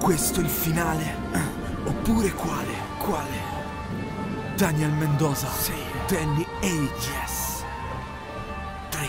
questo il finale? Oppure quale? Quale? Daniel Mendoza. Sì. Danny Age. Yes. 3,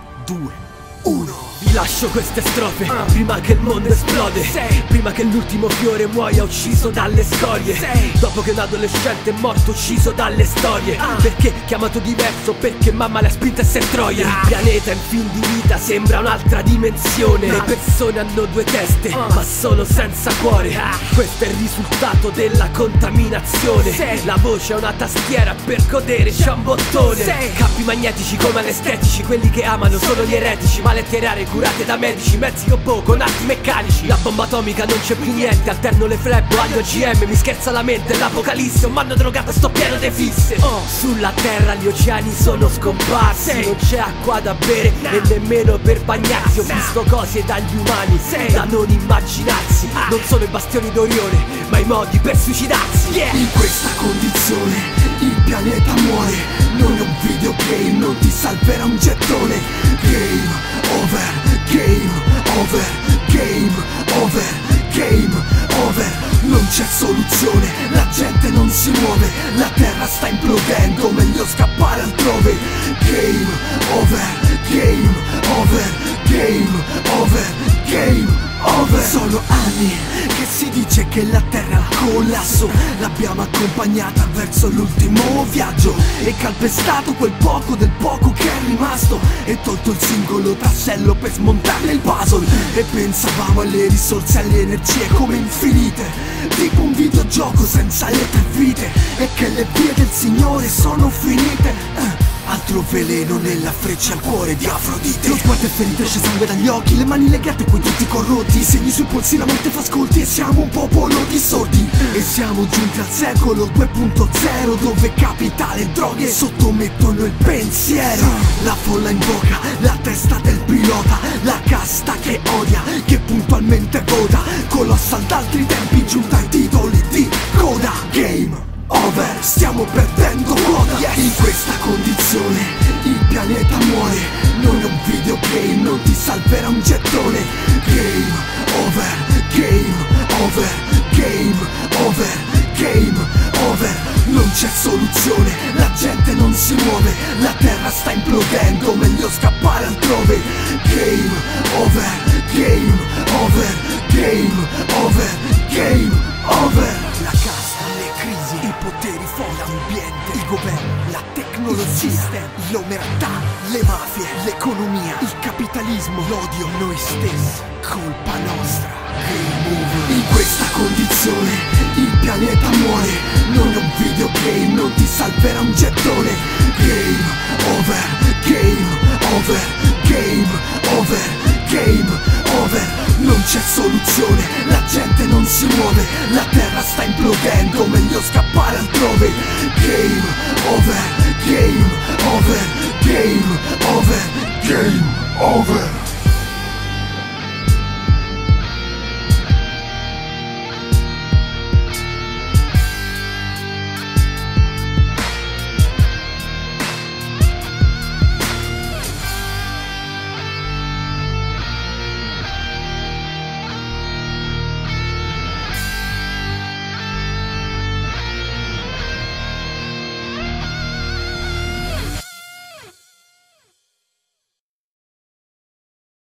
2, 1. Vi lascio queste strofe prima che il mondo esplode. Prima che l'ultimo fiore muoia ucciso dalle scorie. Dopo che un adolescente è morto ucciso dalle storie. Perché chiamato diverso? Perché mamma l'ha spinta a essere troia. Il pianeta in fin di vita sembra un'altra dimensione. Le persone hanno due teste ma sono senza cuore. Questo è il risultato della contaminazione. La voce è una tastiera, per godere c'è un bottone. Campi magnetici come anestetici, quelli che amano sono gli eretici. Ma letterari curate da medici, mezzi robot con arti meccanici. La bomba atomica non c'è più niente, alterno le flebo agli OGM. Mi scherza la mente, l'apocalisse, un manno drogato sto pieno de fisse. Sulla terra gli oceani sono scomparsi, non c'è acqua da bere e nemmeno per bagnarsi. Ho visto cose dagli umani da non immaginarsi. Non sono i bastioni d'Orione, ma i modi per suicidarsi. In questa condizione il pianeta muore. Non è un videogame, non ti salverà un gettone. Game over, game over, game over, game over. Non c'è soluzione, la gente non si muove, la terra sta implodendo, meglio scappare altrove. Game over, game over, game over, game over. Sono anni che si dice che la terra è al collasso. L'abbiamo accompagnata verso l'ultimo viaggio e calpestato quel poco del poco che è rimasto, e tolto il singolo tassello per smontare il puzzle. E pensavamo alle risorse, alle energie come infinite, tipo un videogioco senza le 3 vite, e che le vie del Signore sono finite. Altro veleno nella freccia al cuore di Afrodite. Lo sguardo è ferito, esce sangue dagli occhi, le mani legate, quei tutti corrotti, i segni sui polsi, la morte fa ascolti. E siamo un popolo di sordi. E siamo giunti al secolo 2.0, dove capitale e droghe sottomettono il pensiero. La folla invoca la testa del pilota, la casta che odia, che puntualmente vota. Colossal d'altri tempi giunta ai titoli di coda. Game over, stiamo perdendo quota. In questa condizione il pianeta muore. Non è un videogame, non ti salverà un gettone. Game over, game over, game over, game over. Non c'è soluzione, la gente non si muove, la terra sta implodendo, meglio scappare altrove. Game over, game over, game over, game over. La casta, le crisi, i poteri forti, l'ambiente, il governo, la tecnologia, l'omertà, le mafie, l'economia, il capitalismo, l'odio, noi stessi, colpa nostra. In questa condizione il pianeta muore. Non è un videogame, non ti salverà un gettone. Game over, game over, game over, game over. Non c'è soluzione, la gente non si muove, la terra sta implodendo, meglio scappare altrove. Game over, game over, game over, game over.